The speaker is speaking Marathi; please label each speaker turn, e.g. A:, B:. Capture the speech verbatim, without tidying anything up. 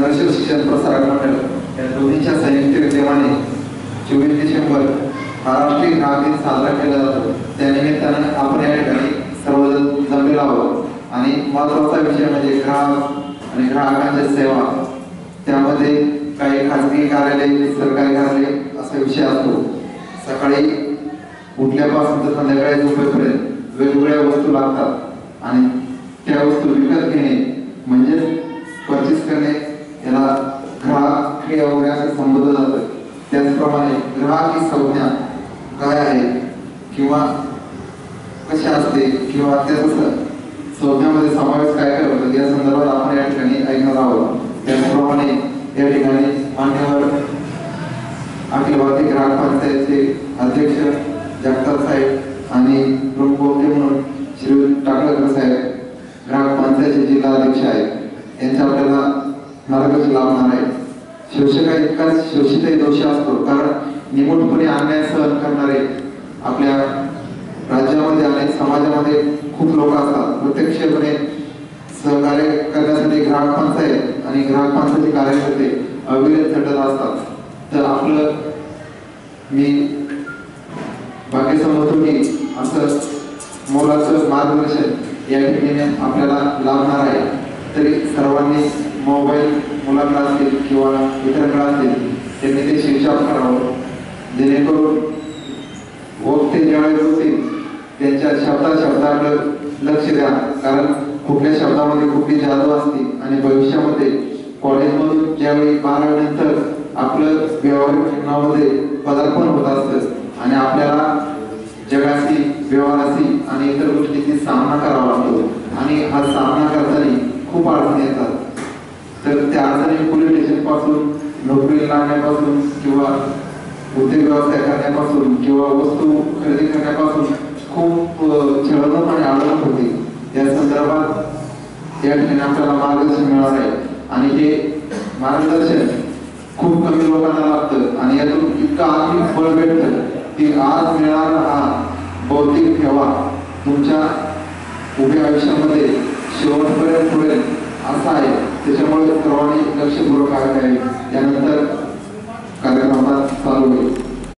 A: नरशल शिक्षण प्रसारक मंडळ या दोन्हीच्या संयुक्त विद्यमाने चोवीस डिसेंबर हा राष्ट्रीय ग्राहक दिन साजरा केला जातो। त्यानिमित्ताने आपण या ठिकाणी सर्वजण जमलेलो आहोत आणि महत्त्वाचा विषय म्हणजे ग्राहक आणि ग्राहकांची सेवा। त्यामध्ये काही खाजगी कार्यालय, सरकारी कार्यालय असा विषय असतो। सकाळी उठल्यापासून तर संध्याकाळी झोपेपर्यंत वेगवेगळ्या वस्तू लागतात आणि त्या वस्तू विकत घेणे म्हणजे परचेस करणे याला ग्राहक क्रिया वगैरे असं संबोधलं जातं। त्याचप्रमाणे ग्राहक ही संज्ञा काय आहे किंवा कशी असते किंवा त्याचा संज्ञामध्ये समावेश काय करतो या संदर्भात आपण या ठिकाणी ऐकणार आहोत। त्याचप्रमाणे या ठिकाणी मान्यवर अखिल भारतीय ग्राहक पंचायतचे अध्यक्ष जगताप साहेब आणि प्रमुख वक्ते म्हणून श्री टाकळकर साहेब ग्राहक पंचायतचे जिल्हा अध्यक्ष आहेत। यांच्या आपल्याला मार्गदर्शन लाभणार आहे। शोषका इतकाच शोषितही दोषी असतो, कारण निमूटपणे अन्याय सहन करणारे आपल्या राज्यामध्ये आणि समाजामध्ये खूप लोक असतात। प्रत्यक्षपणे सहकार्य करण्यासाठी ग्राहक पंचायत आणि ग्राहक पंचायतचे कार्यकर्ते अविरत झटत असतात। तर आपलं मी बाकी समजतो की असं मोलाचं मार्गदर्शन या ठिकाणी आपल्याला लाभणार आहे। तरी सर्वांनी मोबाईल मुलांना असतील किंवा इतरांना असतील त्यांनी ते स्विच ऑफ करावं, जेणेकरून वक्ते ज्यावेळेस होतील त्यांच्या शब्दा शब्दाकडे लक्ष द्या, कारण कुठल्या शब्दामध्ये कुठली जादू असते आणि भविष्यामध्ये कॉलेजमधून ज्यावेळी बारावी नंतर आपलं व्यावहारिक जीवनामध्ये पदार्पण होत असतं आणि आपल्याला जगाशी, व्यवहाराशी आणि इतर गोष्टींची सामना करावा लागतो आणि हा सामना करताना खूप अडचणी येतात। तर त्या अडचणी पोलीस स्टेशन पासून, नोकरी लागण्यापासून किंवा उद्योग व्यवसाय करण्यापासून किंवा वस्तू खरेदी करण्यापासून खूप छळवणूक आणि अडवणूक होती। या संदर्भात या ठिकाणी आपल्याला मार्गदर्शन मिळणार आहे आणि हे मार्गदर्शन खूप कमी लोकांना लागतं आणि यातून इतकं आर्थिक बळ भेटतं की आज मिळणारा हा बौद्धिक ठेवा तुमच्या उभ्या आयुष्यामध्ये शेवटपर्यंत पुढे असा आहे। त्याच्यामुळे सर्वांनी लक्षपूर्वक आहे। त्यानंतर कार्यक्रमात चालू होईल।